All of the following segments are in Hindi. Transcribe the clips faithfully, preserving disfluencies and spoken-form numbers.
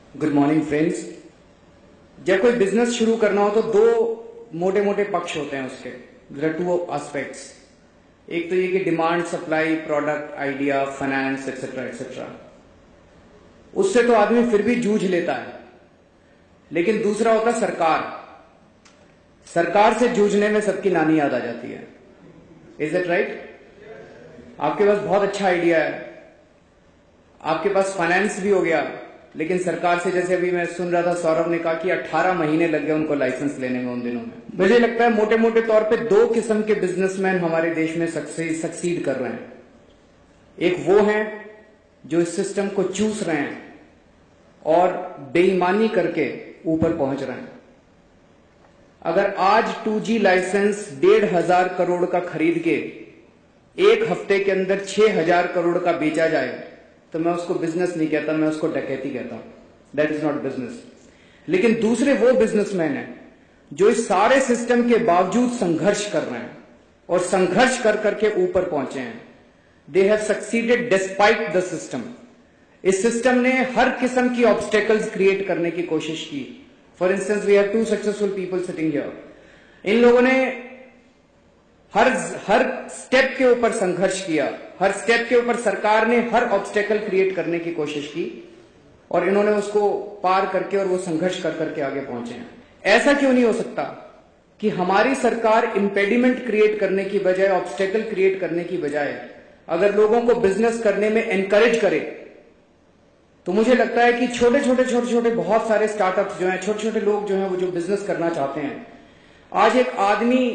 Good morning friends. जब कोई बिजनेस शुरू करना हो तो दो मोटे मोटे पक्ष होते हैं उसके, देयर आर टू एस्पेक्ट्स। एक तो ये कि demand, supply, product, idea, finance etcetera etcetera. उससे तो आदमी फिर भी जूझ लेता है। लेकिन दूसरा होता है सरकार। सरकार से जूझने में सबकी नानी याद आ जाती है। Is it right? आपके पास बहुत अच्छा आइडिया है, आपके पास फाइनेंस भी हो गया, लेकिन सरकार से, जैसे अभी मैं सुन रहा था सौरभ ने कहा कि अठारह महीने लग गए उनको लाइसेंस लेने में उन दिनों में। मुझे लगता है मोटे मोटे तौर पे दो किस्म के बिजनेसमैन हमारे देश में सक्सीड कर रहे हैं। एक वो हैं जो इस सिस्टम को चूस रहे हैं और बेईमानी करके ऊपर पहुंच रहे हैं। अगर आज टू जी लाइसेंस डेढ़ हजार करोड़ का खरीद के एक हफ्ते के अंदर छह हजार करोड़ का बेचा जाए तो मैं उसको बिजनेस नहीं कहता, मैं उसको डकैती कहता हूं। That is not business. लेकिन दूसरे वो बिजनेसमैन हैं जो इस सारे सिस्टम के बावजूद संघर्ष कर रहे हैं और संघर्ष कर करके ऊपर पहुंचे हैं। They have succeeded despite the system. इस सिस्टम ने हर किस्म की ऑब्स्टेकल्स क्रिएट करने की कोशिश की। For instance, we have two successful people sitting here. इन लोगों ने हर हर स्टेप के ऊपर संघर्ष किया, हर स्टेप के ऊपर सरकार ने हर ऑब्स्टेकल क्रिएट करने की कोशिश की और इन्होंने उसको पार करके और वो संघर्ष कर करके आगे पहुंचे हैं। ऐसा क्यों नहीं हो सकता कि हमारी सरकार इंपेडिमेंट क्रिएट करने की बजाय, ऑब्स्टेकल क्रिएट करने की बजाय अगर लोगों को बिजनेस करने में एनकरेज करे तो मुझे लगता है कि छोटे छोटे छोटे छोटे बहुत सारे स्टार्टअप्स जो हैं, छोटे छोटे लोग जो हैं, वो जो बिजनेस करना चाहते हैं। आज एक आदमी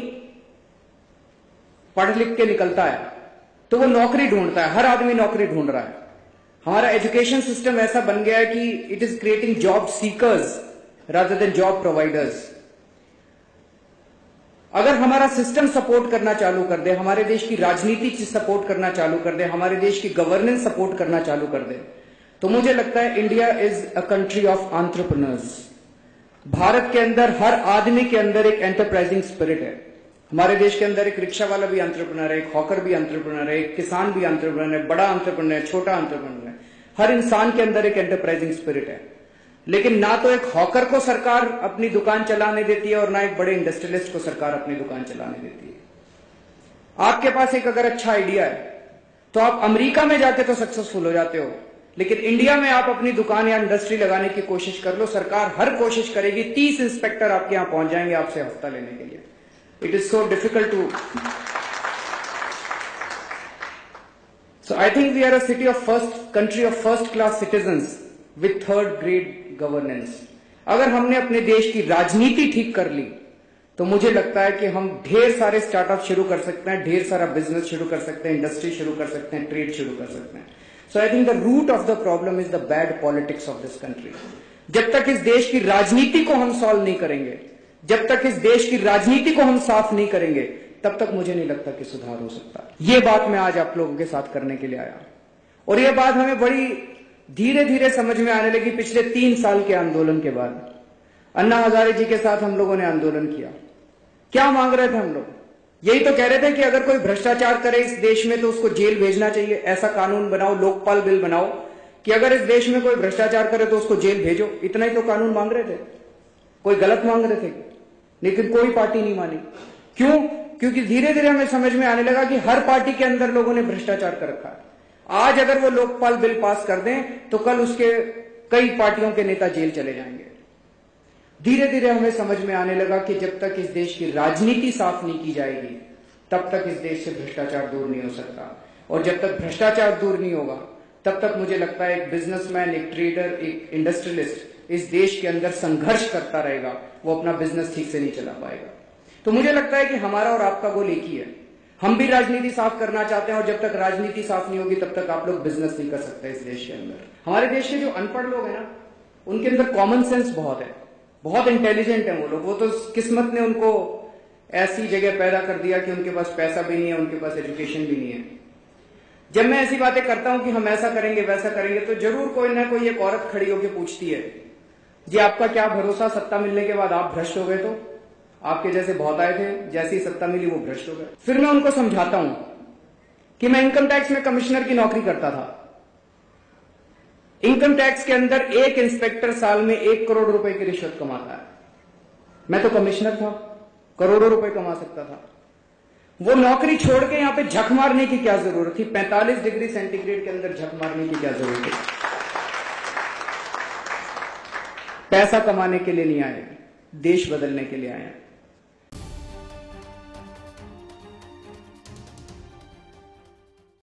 पढ़ लिख के निकलता है तो वो नौकरी ढूंढता है, हर आदमी नौकरी ढूंढ रहा है। हमारा एजुकेशन सिस्टम ऐसा बन गया है कि it is creating job seekers rather than job providers. अगर हमारा सिस्टम सपोर्ट करना चालू कर दे, हमारे देश की राजनीति सपोर्ट करना चालू कर दे, हमारे देश की गवर्नेंस सपोर्ट करना चालू कर दे, तो मुझे लगता है India is a country of entrepreneurs. Bharat के अंदर हर आदमी के अंदर एक एंटरप्राइजिंग स्पिरिट है। हमारे देश के अंदर एक रिक्शा वाला भी एंटरप्रेन्योर है, एक हॉकर भी एंटरप्रेन्योर है, एक किसान भी एंटरप्रेन्योर है, बड़ा एंटरप्रेन्योर है, छोटा एंटरप्रेन्योर है। हर इंसान के अंदर एक एंटरप्राइजिंग स्पिरिट है। लेकिन ना तो एक हॉकर को सरकार अपनी दुकान चलाने देती है और ना एक बड़े इंडस्ट्रियलिस्ट को सरकार अपनी दुकान चलाने देती है। आपके पास एक अगर अच्छा आइडिया है तो आप अमेरिका में जाके तो सक्सेसफुल हो जाते हो, लेकिन इंडिया में आप अपनी दुकान या इंडस्ट्री लगाने की कोशिश कर लो, सरकार हर कोशिश करेगी, तीस इंस्पेक्टर आपके यहां पहुंच जाएंगे आपसे हफ्ता लेने के लिए। It is so difficult to. So I think we are a city of first, country of first class citizens with third grade governance. अगर हमने अपने देश की राजनीति ठीक कर ली तो मुझे लगता है कि हम ढेर सारे स्टार्टअप शुरू कर सकते हैं, ढेर सारा बिजनेस शुरू कर सकते हैं, इंडस्ट्री शुरू कर सकते हैं, ट्रेड शुरू कर सकते हैं। So I think the root of the problem is the bad politics of this country. जब तक इस देश की राजनीति को हम सॉल्व नहीं करेंगे, जब तक इस देश की राजनीति को हम साफ नहीं करेंगे, तब तक मुझे नहीं लगता कि सुधार हो सकता। ये बात मैं आज आप लोगों के साथ करने के लिए आया और ये बात हमें बड़ी धीरे धीरे समझ में आने लगी पिछले तीन साल के आंदोलन के बाद। अन्ना हजारे जी के साथ हम लोगों ने आंदोलन किया। क्या मांग रहे थे हम लोग? यही तो कह रहे थे कि अगर कोई भ्रष्टाचार करे इस देश में तो उसको जेल भेजना चाहिए। ऐसा कानून बनाओ, लोकपाल बिल बनाओ कि अगर इस देश में कोई भ्रष्टाचार करे तो उसको जेल भेजो। इतना ही तो कानून मांग रहे थे। कोई गलत मांग रहे थे, लेकिन कोई पार्टी नहीं मानी। क्यों? क्योंकि धीरे धीरे हमें समझ में आने लगा कि हर पार्टी के अंदर लोगों ने भ्रष्टाचार कर रखा है। आज अगर वो लोकपाल बिल पास कर दें तो कल उसके कई पार्टियों के नेता जेल चले जाएंगे। धीरे धीरे हमें समझ में आने लगा कि जब तक इस देश की राजनीति साफ नहीं की जाएगी तब तक इस देश से भ्रष्टाचार दूर नहीं हो सकता, और जब तक भ्रष्टाचार दूर नहीं होगा तब तक मुझे लगता है एक बिजनेसमैन, एक ट्रेडर, एक इंडस्ट्रियलिस्ट इस देश के अंदर संघर्ष करता रहेगा, वो अपना बिजनेस ठीक से नहीं चला पाएगा। तो मुझे लगता है कि हमारा और आपका गोल एक ही है। हम भी राजनीति साफ करना चाहते हैं और जब तक राजनीति साफ नहीं होगी तब तक आप लोग बिजनेस नहीं कर सकते इस देश के अंदर। हमारे देश के जो अनपढ़ लोग हैं ना, उनके अंदर कॉमन सेंस बहुत है, बहुत इंटेलिजेंट है वो लोग। वो तो किस्मत ने उनको ऐसी जगह पैदा कर दिया कि उनके पास पैसा भी नहीं है, उनके पास एजुकेशन भी नहीं है। जब मैं ऐसी बातें करता हूं कि हम ऐसा करेंगे वैसा करेंगे तो जरूर कोई ना कोई एक औरत खड़ी होकर पूछती है, जी आपका क्या भरोसा, सत्ता मिलने के बाद आप भ्रष्ट हो गए? तो आपके जैसे बहुत आए थे, जैसी सत्ता मिली वो भ्रष्ट हो गए। फिर मैं उनको समझाता हूं कि मैं इनकम टैक्स में कमिश्नर की नौकरी करता था। इनकम टैक्स के अंदर एक इंस्पेक्टर साल में एक करोड़ रुपए की रिश्वत कमाता है। मैं तो कमिश्नर था, करोड़ों रुपए कमा सकता था। वो नौकरी छोड़ के यहां पे झक मारने की क्या जरूरत थी? पैंतालीस डिग्री सेंटीग्रेड के अंदर झक मारने की क्या जरूरत थी? पैसा कमाने के लिए नहीं आए, देश बदलने के लिए आए हैं।